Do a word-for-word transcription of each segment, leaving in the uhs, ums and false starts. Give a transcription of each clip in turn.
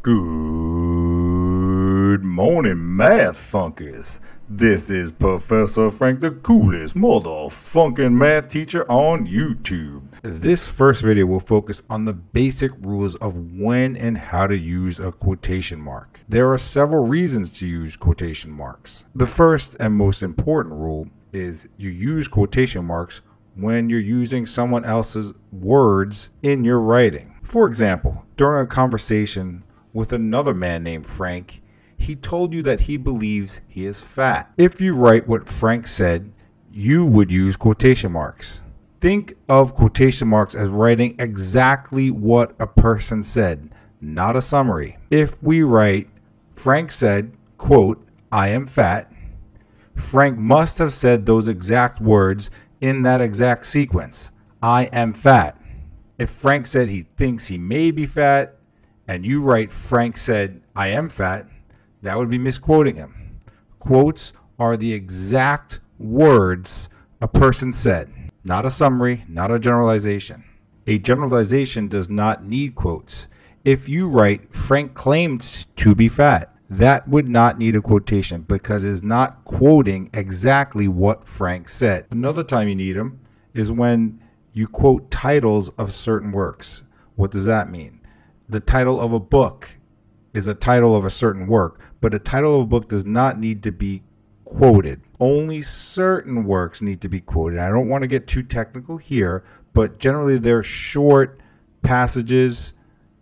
Good morning, math funkers. This is Professor Frank, the coolest motherfucking math teacher on YouTube. This first video will focus on the basic rules of when and how to use a quotation mark. There are several reasons to use quotation marks. The first and most important rule is you use quotation marks when you're using someone else's words in your writing. For example, during a conversation with another man named Frank, he told you that he believes he is fat. If you write what Frank said, you would use quotation marks. Think of quotation marks as writing exactly what a person said, not a summary. If we write, Frank said, quote, I am fat, Frank must have said those exact words in that exact sequence. I am fat. If Frank said he thinks he may be fat, and you write Frank said, I am fat, that would be misquoting him. Quotes are the exact words a person said, not a summary, not a generalization. A generalization does not need quotes. If you write Frank claimed to be fat, that would not need a quotation because it is not quoting exactly what Frank said. Another time you need them is when you quote titles of certain works. What does that mean? The title of a book is a title of a certain work, but a title of a book does not need to be quoted. Only certain works need to be quoted. I don't want to get too technical here, but generally they're short passages,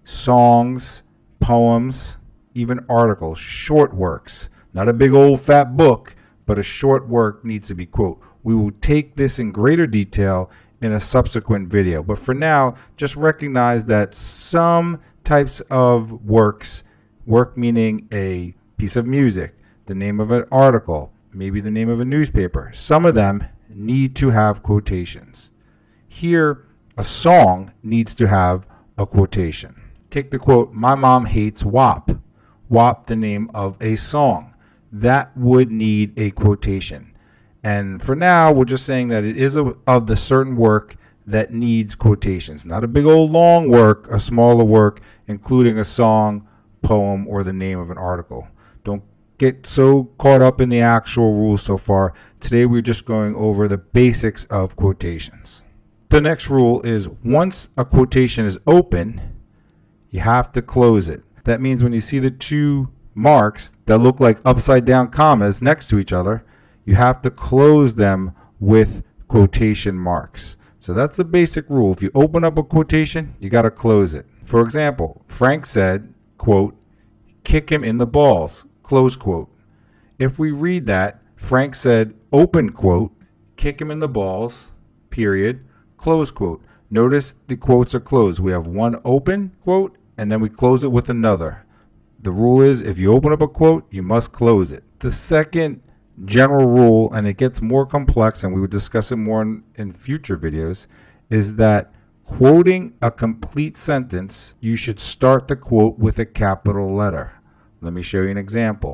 songs, poems, even articles, short works. Not a big old fat book, but a short work needs to be quoted. We will take this in greater detail in a subsequent video, but for now, just recognize that some types of works, work meaning a piece of music, the name of an article, maybe the name of a newspaper, some of them need to have quotations. Here, a song needs to have a quotation. Take the quote, my mom hates W A P. W A P, the name of a song. That would need a quotation. And for now, we're just saying that it is a, of the certain work that needs quotations. Not a big old long work, a smaller work, including a song, poem, or the name of an article. Don't get so caught up in the actual rules so far. Today, we're just going over the basics of quotations. The next rule is once a quotation is open, you have to close it. That means when you see the two marks that look like upside down commas next to each other, you have to close them with quotation marks. So that's the basic rule. If you open up a quotation, you got to close it. For example, Frank said, quote, kick him in the balls, close quote. If we read that, Frank said, open quote, kick him in the balls, period, close quote. Notice the quotes are closed. We have one open quote, and then we close it with another. The rule is if you open up a quote, you must close it. The second general rule, and it gets more complex and we would discuss it more in, in future videos, is that quoting a complete sentence, you should start the quote with a capital letter. Let me show you an example.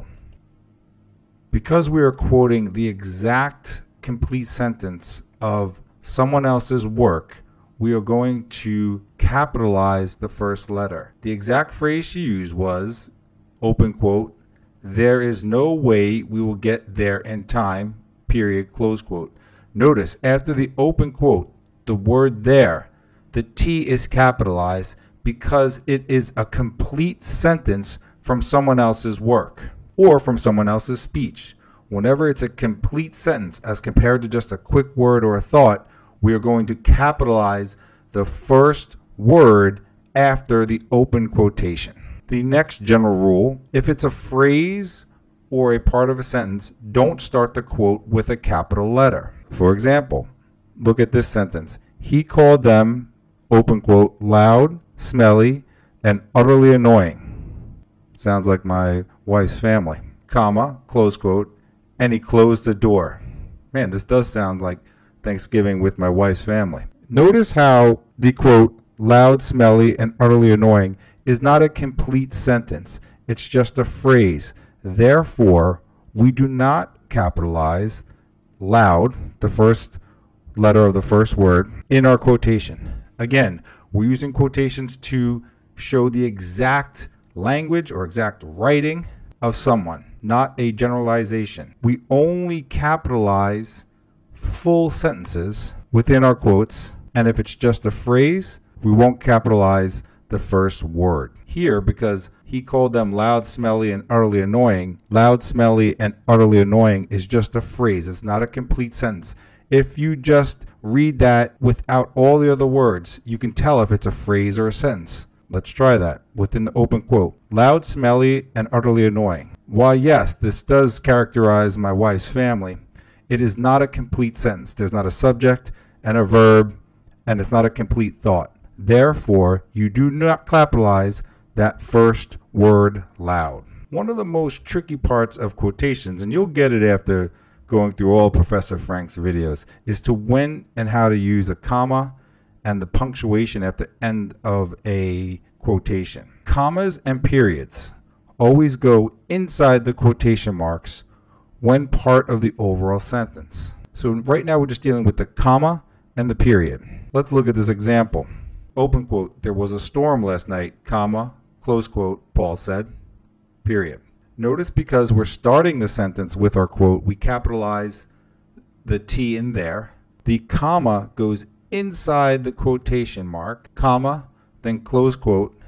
Because we are quoting the exact complete sentence of someone else's work, we are going to capitalize the first letter. The exact phrase she used was, open quote, there is no way we will get there in time, period, close quote. Notice after the open quote, the word there, the T is capitalized because it is a complete sentence from someone else's work or from someone else's speech. Whenever it's a complete sentence as compared to just a quick word or a thought, we are going to capitalize the first word after the open quotation. The next general rule, if it's a phrase or a part of a sentence, don't start the quote with a capital letter. For example, look at this sentence. He called them, open quote, loud, smelly, and utterly annoying. Sounds like my wife's family, comma, close quote, and he closed the door. Man, this does sound like Thanksgiving with my wife's family. Notice how the quote, loud, smelly, and utterly annoying is not a complete sentence. It's just a phrase. Therefore, we do not capitalize loud, the first letter of the first word, in our quotation. Again, we're using quotations to show the exact language or exact writing of someone, not a generalization. We only capitalize full sentences within our quotes, and if it's just a phrase, we won't capitalize the first word. Here, because he called them loud, smelly, and utterly annoying, loud, smelly, and utterly annoying is just a phrase. It's not a complete sentence. If you just read that without all the other words, you can tell if it's a phrase or a sentence. Let's try that within the open quote. Loud, smelly, and utterly annoying. While yes, this does characterize my wife's family, it is not a complete sentence. There's not a subject and a verb, and it's not a complete thought. Therefore, you do not capitalize that first word loud. One of the most tricky parts of quotations, and you'll get it after going through all Professor Frank's videos, is to when and how to use a comma and the punctuation at the end of a quotation. Commas and periods always go inside the quotation marks when part of the overall sentence. So right now we're just dealing with the comma and the period. Let's look at this example. Open quote, there was a storm last night, comma, close quote, Paul said, period. Notice because we're starting the sentence with our quote, we capitalize the T in there. The comma goes inside the quotation mark, comma, then close quote,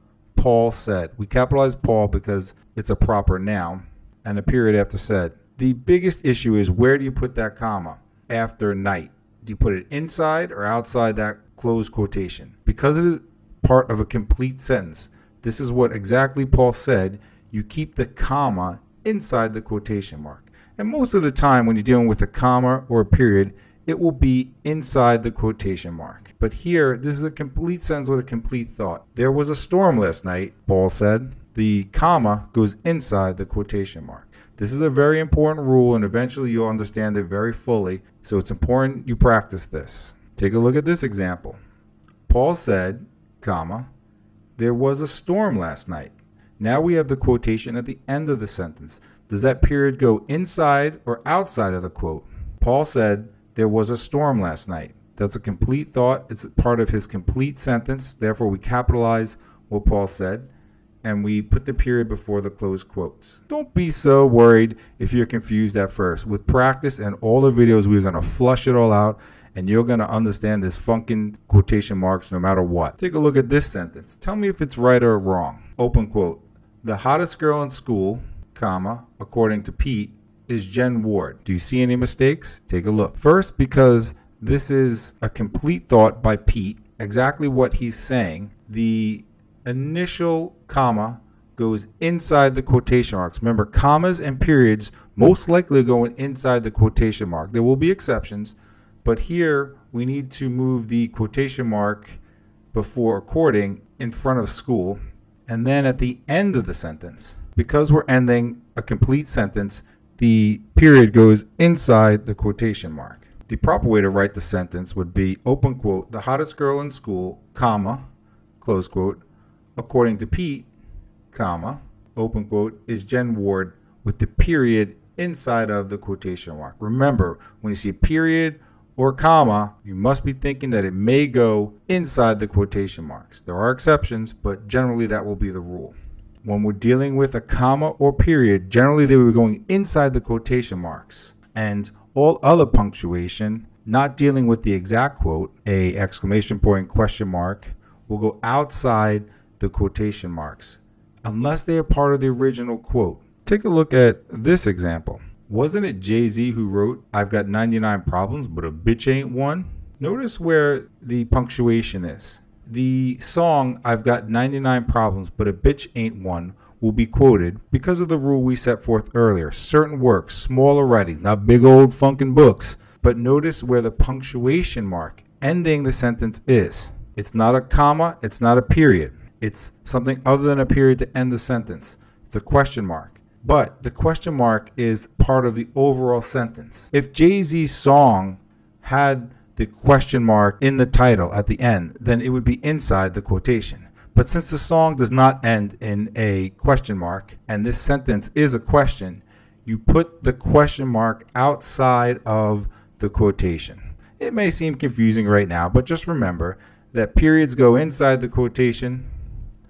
Paul said. We capitalize Paul because it's a proper noun, and a period after said. The biggest issue is, where do you put that comma after night? Do you put it inside or outside that close quotation? Because it is part of a complete sentence, this is what exactly Paul said, you keep the comma inside the quotation mark. And most of the time when you're dealing with a comma or a period, it will be inside the quotation mark. But here, this is a complete sentence with a complete thought. There was a storm last night, Paul said. The comma goes inside the quotation mark. This is a very important rule, and eventually you'll understand it very fully, so it's important you practice this. Take a look at this example. Paul said, comma, there was a storm last night. Now we have the quotation at the end of the sentence. Does that period go inside or outside of the quote? Paul said, there was a storm last night. That's a complete thought. It's part of his complete sentence. Therefore, we capitalize what Paul said, and we put the period before the closed quotes. Don't be so worried if you're confused at first. With practice and all the videos, we're going to flush it all out, and you're going to understand this funkin' quotation marks no matter what. Take a look at this sentence. Tell me if it's right or wrong. Open quote. The hottest girl in school, comma, according to Pete, is Jen Ward. Do you see any mistakes? Take a look. First, because this is a complete thought by Pete, exactly what he's saying, the initial comma goes inside the quotation marks. Remember, commas and periods most likely going inside the quotation mark. There will be exceptions, but here we need to move the quotation mark before according in front of school, and then at the end of the sentence, because we're ending a complete sentence, the period goes inside the quotation mark. The proper way to write the sentence would be, open quote, the hottest girl in school, comma, close quote, according to Pete, comma, open quote, is Jen Ward, with the period inside of the quotation mark. Remember, when you see a period or comma, you must be thinking that it may go inside the quotation marks. There are exceptions, but generally that will be the rule. When we're dealing with a comma or period, generally they will be going inside the quotation marks. And all other punctuation, not dealing with the exact quote, a exclamation point, question mark, will go outside the quotation marks, unless they are part of the original quote. Take a look at this example. Wasn't it Jay-Z who wrote, I've got ninety-nine problems, but a bitch ain't one? Notice where the punctuation is. The song, I've got ninety-nine problems, but a bitch ain't one, will be quoted because of the rule we set forth earlier. Certain works, smaller writings, not big old funkin' books, but notice where the punctuation mark ending the sentence is. It's not a comma, it's not a period. It's something other than a period to end the sentence. It's a question mark. But the question mark is part of the overall sentence. If Jay-Z's song had the question mark in the title at the end, then it would be inside the quotation. But since the song does not end in a question mark, and this sentence is a question, you put the question mark outside of the quotation. It may seem confusing right now, but just remember that periods go inside the quotation,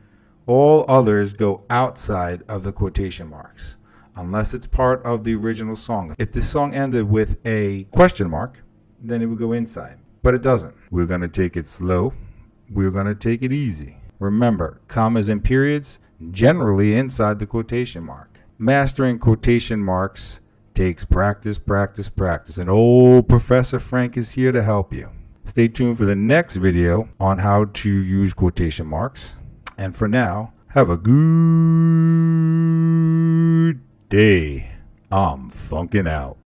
All others go outside of the quotation marks, unless it's part of the original song. If this song ended with a question mark, then it would go inside, but it doesn't. We're going to take it slow. We're going to take it easy. Remember, commas and periods generally inside the quotation mark. Mastering quotation marks takes practice, practice, practice, and old Professor Frank is here to help you. Stay tuned for the next video on how to use quotation marks. And for now, have a good day. I'm funkin' out.